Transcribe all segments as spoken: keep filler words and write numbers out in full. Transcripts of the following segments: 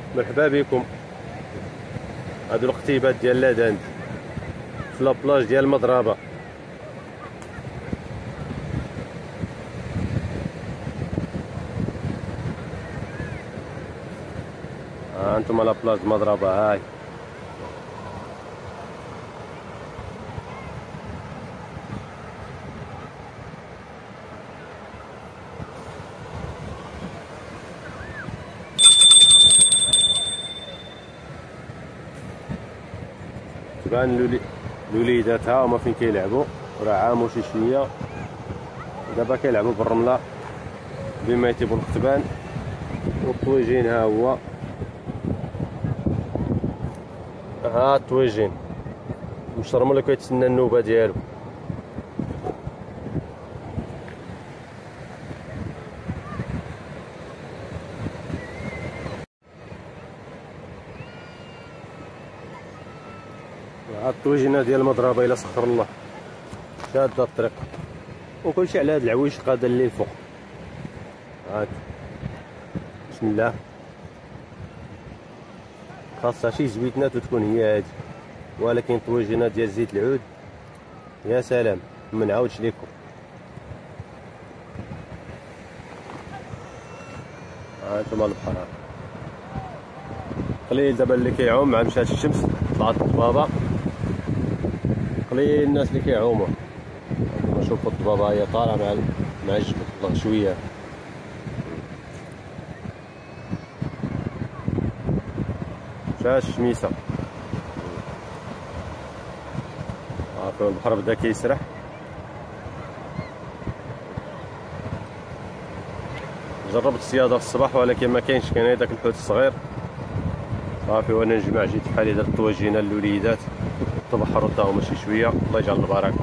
مرحبا بكم. هادو القتيبات ديال لاداند في لابلاج ديال المضربه. ها انتم لابلاج المضربه. هاي تبان الوليدات ها هما فين كيلعبوا، راه عاموا شي شويه دابا كيلعبوا بالرمله بما يتيبوا القتبان. والطويجين ها هو، ها الطويجين مشرمل كيتسنى النوبه ديالو. ها الطويجينه ديال المضربه الا سخر الله شاده الطريق، وكلشي على هاد العويش قاده الليل فوق. هاك بسم الله، خاصها شي زويتنات وتكون هي هادي، ولكن طويجينات ديال زيت العود يا سلام ما نعاودش ليكم. ها انتم البحر قليل دابا اللي كيعوم مع مشات الشمس طلعت الضبابه، قليل الناس اللي كيعوموا. نشوفوا الضبابه هي طالعه مع مع الجبل الله شويه. مشات الشميسه. عارفين البحر بدا كيسرح. جربت الصياده في الصباح ولكن ما كاينش، كاين داك الحوت الصغير صافي. وانا نجمع جيت بحال هذا الطواجينه الوليدات تبحروا حتى هما شي شويه. الله يجعل البركه.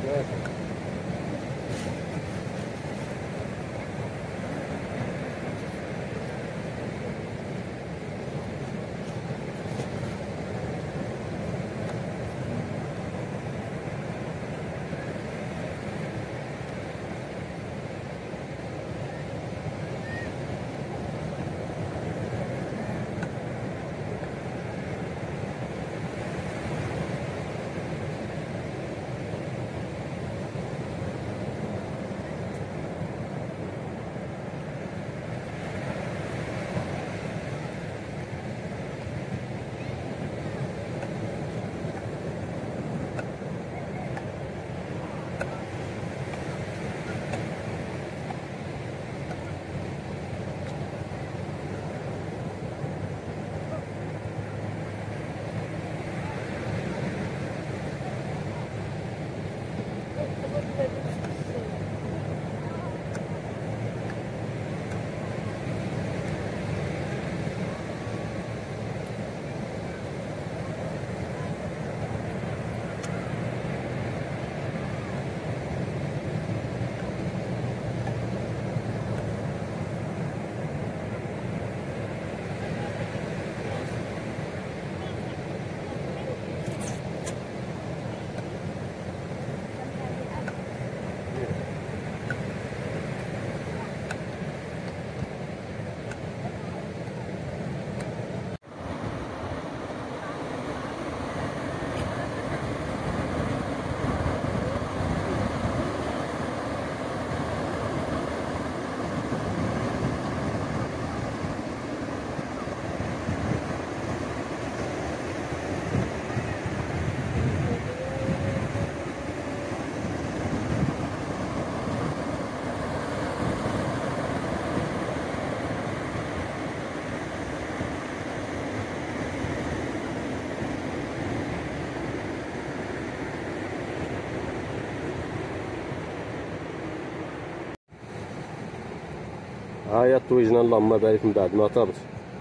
هاهي طويجنا اللهم بارك من بعد ما طابت.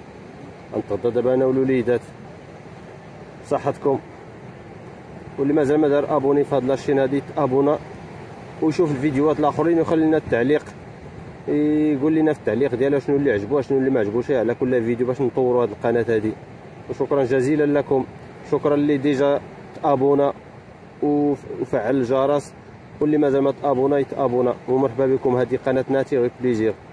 غنتغدى دابا انا والوليدات. صحتكم. واللي مازال ما دار ابوني في هاد لاشين هادي تابونا ويشوف الفيديوهات الاخرين ويخلي لنا التعليق، يقول لنا في التعليق ديالو شنو اللي عجبو شنو اللي ما عجبوش على كل فيديو باش نطوروا هاد القناه هادي. وشكرا جزيلا لكم. شكرا اللي ديجا تابونا وفعل الجرس، واللي مازال ما تابونا يتابونا. ومرحبا بكم. هذه قناه ناتي غي بليزير.